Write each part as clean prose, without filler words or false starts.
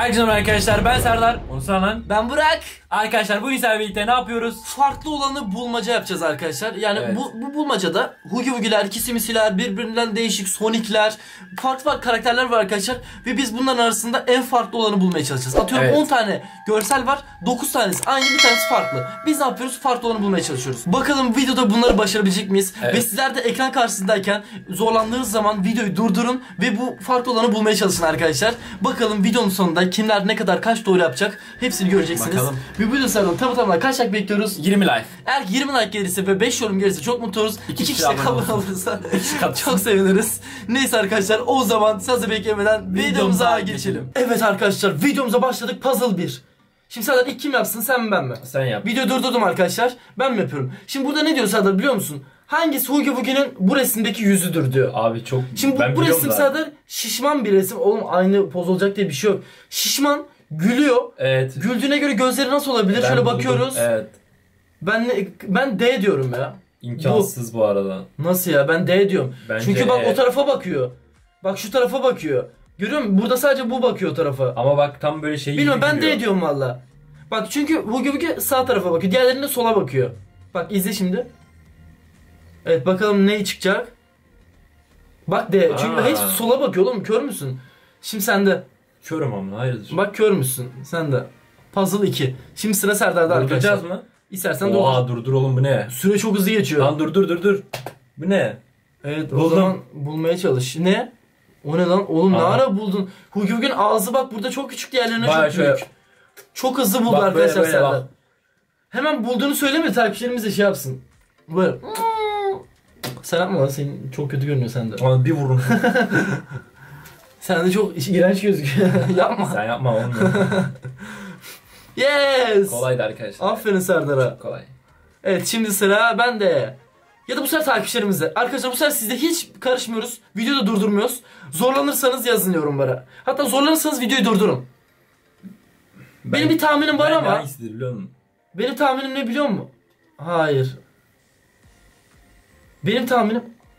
Herkese merhaba arkadaşlar, ben Serdar. Onusan. Ben Burak. Arkadaşlar bugün sizlerle birlikte ne yapıyoruz? Farklı olanı bulmaca yapacağız arkadaşlar. Yani Evet. bu bulmacada Hugi Wugi'ler, Kisimisiler, birbirinden değişik Sonic'ler, farklı karakterler var arkadaşlar. Ve biz bunların arasında en farklı olanı bulmaya çalışacağız. Atıyorum Evet. 10 tane görsel var, 9 tanesi aynı, bir tanesi farklı. Biz ne yapıyoruz? Farklı olanı bulmaya çalışıyoruz. Bakalım videoda bunları başarabilecek miyiz? Evet. Ve sizler de ekran karşısındayken zorlandığınız zaman videoyu durdurun ve bu farklı olanı bulmaya çalışın arkadaşlar. Bakalım videonun sonunda kimler ne kadar kaç doğru yapacak hepsini göreceksiniz. Bakalım. Ve bu videolardan tamına kaç like bekliyoruz? 20 like. Eğer 20 like gelirse ve 5 yorum gelirse çok mutlu oluruz. 2 kişi de abone abone olsun. olursa katsın. çok seviniriz. Neyse arkadaşlar, o zaman sazı beklemeden videomuza geçelim. Evet arkadaşlar, videomuza başladık. Puzzle 1. Şimdi Serdar ilk kim yapsın, sen mi ben mi? Sen yap. Video durdurdum arkadaşlar. Ben mi yapıyorum? Şimdi burada ne diyor Serdar biliyor musun? Hangisi Hugi Wugi'nin bu resimdeki yüzüdür diyor. Abi çok... Şimdi ben bu biliyorum resim da. Serdar şişman bir resim. Oğlum aynı poz olacak diye bir şey yok. Şişman, gülüyor. Evet. Güldüğüne göre gözleri nasıl olabilir? Ben Şöyle buldum. bakıyoruz. Evet. Ben D diyorum ya. İmkansız bu arada. Nasıl ya? Ben D diyorum. Bence Çünkü bak E. o tarafa bakıyor. Bak şu tarafa bakıyor. Görüyor musun? Burada sadece bu bakıyor o tarafa. Ama bak tam böyle şey Bilmiyorum, gibi ben gülüyor. D diyorum valla. Bak çünkü Hugi Wugi sağ tarafa bakıyor. Diğerlerinde sola bakıyor. Bak izle şimdi. Evet, bakalım ne çıkacak. Bak D. Çünkü Aa. hiç sola bakıyor oğlum. Kör müsün? Şimdi sende. Körüm ama hayırdır. Bak kör müsün? Sen de. Puzzle 2. Şimdi sıra Serdar'da arkadaşlar. Durduracağız mı? İstersen dur. Oha dur oğlum, bu ne? Süre çok hızlı geçiyor. Lan dur. Bu ne? Evet, o Buldum. zaman bulmaya çalış. Ne? O ne lan? Oğlum ne Aha. ara buldun? Hugi Wugi'nin ağzı bak burada çok küçük, diğerlerine Bayağı çok büyük. şöyle- Çok hızlı buldu Bak böyle, arkadaşlar böyle Serdar. bak. Hemen bulduğunu söyleme, takipçilerimiz de şey yapsın. Böyle. Sen yapma lan, senin çok kötü görünüyor sende. Ama bir vurun. Sen de çok iğrenç gözüküyor. Yapma. Sen yapma olmuyor. Yes. Kolaydı arkadaşlar. Aferin Serdar'a. Kolay. Evet, şimdi sıra bende. Ya da bu sefer takipçilerimizde. Arkadaşlar bu sefer sizde hiç karışmıyoruz. Videoyu da durdurmuyoruz. Zorlanırsanız yazın yorumlara. Hatta zorlanırsanız videoyu durdurun. Benim bir tahminim var ama. Hangisidir biliyor musun? Benim tahminim ne biliyor musun? Hayır. Benim tahminim.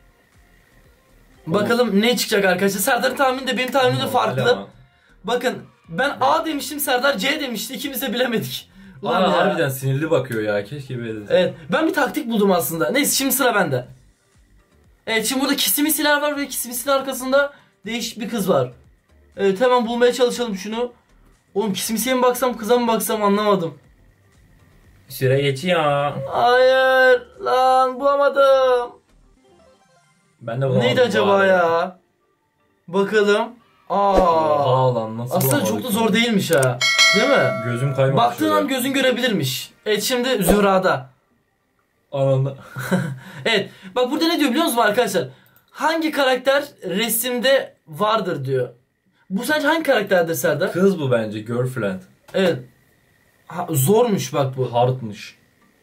Bakalım ne çıkacak arkadaşlar. Serdar'ın tahmini de benim tahminim de farklı. Bakın ben A demiştim, Serdar C demişti. İkimiz de bilemedik. Ulan Ulan ya. harbiden sinirli bakıyor ya. Keşke böyle deseydim. Evet, ben bir taktik buldum aslında. Neyse, şimdi sıra bende. Evet, şimdi burada Kisimisiler var ve Kisimisi'nin arkasında değişik bir kız var. Evet, hemen bulmaya çalışalım şunu. Oğlum Kisimisi'ye mi baksam, kıza mı baksam anlamadım. Süre geçiyor. Hayır lan, bulamadım. Ben de bulamadım. Neydi acaba bari. ya? Bakalım. Oha lan, nasıl Aslında çok da bulamadık zor ya? değilmiş ha. Değil mi? Gözüm kaymadı. Baktığın an gözün görebilirmiş. Evet, şimdi Zühra'da. Anında. Evet, bak burada ne diyor biliyor musunuz arkadaşlar? Hangi karakter resimde vardır diyor. Bu sence hangi karakterdir Serdar? Kız bu bence, girlfriend. Evet. Zormuş bak bu. Hardmış.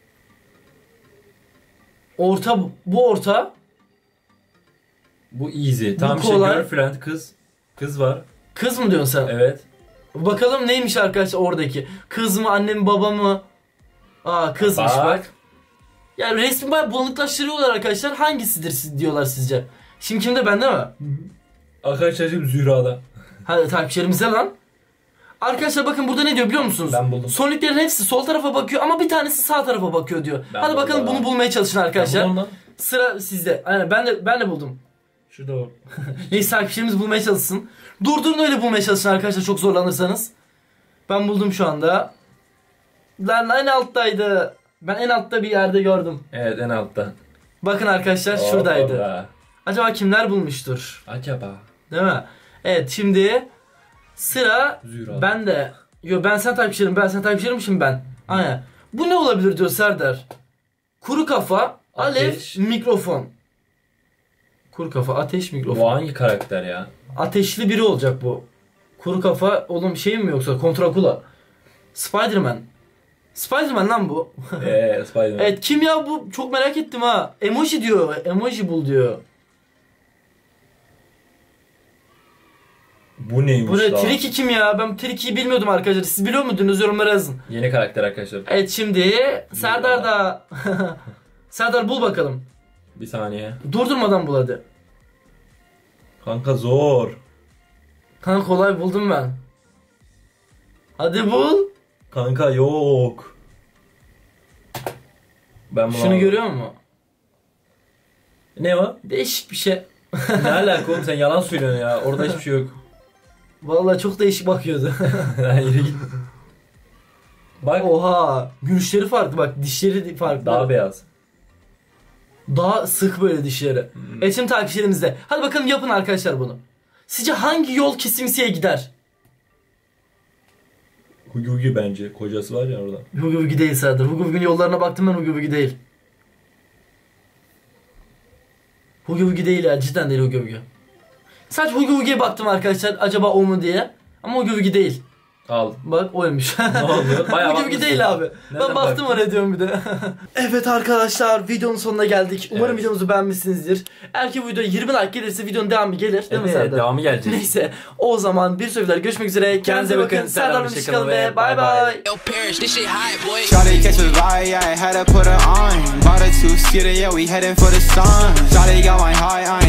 Orta, bu orta. Bu easy. Tam işte kolay. girlfriend, kız. Kız var. Kız mı diyorsun sen? Evet. Bakalım neymiş arkadaşlar oradaki. Kız mı, anne mi, baba mı? Aa, kızmış bak. Yani resmi bayağı bulanıklaştırıyorlar arkadaşlar. Hangisidir diyorlar sizce? Şimdi kimde, bende mi? Arkadaşlar şimdi Zühra'da. Hadi takipçilerimize lan. Arkadaşlar bakın burada ne diyor biliyor musunuz? Ben buldum. Sonic'lerin hepsi sol tarafa bakıyor ama bir tanesi sağ tarafa bakıyor diyor. Ben Hadi buldum bakalım lan. bunu bulmaya çalışın arkadaşlar. Ben buldum lan. Sıra sizde. Aynen, ben de buldum. Şurada o. Neyse, takipçilerimiz bulmaya çalışsın. Durdurun, öyle bulmaya çalışın arkadaşlar çok zorlanırsanız. Ben buldum şu anda. Lan en alttaydı. Ben en altta bir yerde gördüm. Evet, en altta. Bakın arkadaşlar şuradaydı. Orada. Acaba kimler bulmuştur? Acaba. Değil mi? Evet, şimdi sıra Zühra. ben de. Yo, ben sen takipçilerim şimdi ben. Aynen. Bu ne olabilir diyor Serdar. Kuru kafa, Ateş. alev, mikrofon. Kuru kafa, ateş, mikrofon. Bu hangi karakter ya? Ateşli biri olacak bu. Kuru kafa oğlum, şey mi yoksa Kontrakula? Spiderman. Spiderman lan bu. Spiderman. Evet, kim ya bu? Çok merak ettim ha. Emoji diyor. Emoji bul diyor. Bu neymiş Bu ne? lan? Triki kim ya? Ben Triki'yi bilmiyordum arkadaşlar. Siz biliyor muydunuz? Yorumlara yazın. Yeni karakter arkadaşlar. Evet, şimdi Serdar da. Serdar bul bakalım. Bir saniye. Durdurmadan bul hadi. Kanka zor. Kanka kolay buldum ben. Hadi bul. Kanka yok. Ben bunu Şunu aldım. görüyor musun? Ne o? Değişik bir şey. Ne alaka oğlum, sen yalan söylüyorsun ya. Orada hiçbir şey yok. Vallahi çok değişik bakıyordu. Lan yürü git. Bak Oha. Gülüşleri farklı bak. Dişleri farklı. daha beyaz. Daha sık böyle dişleri. Şimdi takipçilerimizde. Hadi bakalım yapın arkadaşlar bunu. Sizce hangi yol kesimsiye gider? Hugi Hugi bence. Kocası var ya orada. Hugi Hugi değil Serdar. Hugi Hugi'nin yollarına baktım ben, Hugi Hugi değil. Hugi Hugi değil ya, cidden değil Hugi Hugi. Sadece Hugi Hugi'ye baktım arkadaşlar, acaba o mu diye. Ama Hugi Hugi değil. Al. Bak oymuş. Ne oluyor? Bayağı Hugi Hugi bakmışsın. değil abi. Nereden Ben baktım baktın? oraya diyorum bir de. Evet arkadaşlar, videonun sonuna geldik. Umarım Evet. videomuzu beğenmişsinizdir. Eğer ki bu videoya 20 like gelirse videonun devamı gelir. Değil mi Evet, Serdar? devamı gelecek. Neyse, o zaman bir sonraki videoda görüşmek üzere. Kendinize bakın. Serdar'la çıkalım ve bay bay. Yo, Parrish, this shit high, boy. Shawty catch a vibe, yeah, I had to put her on. Bought a two-seater, yeah, we heading for the sun. Shawty got my high,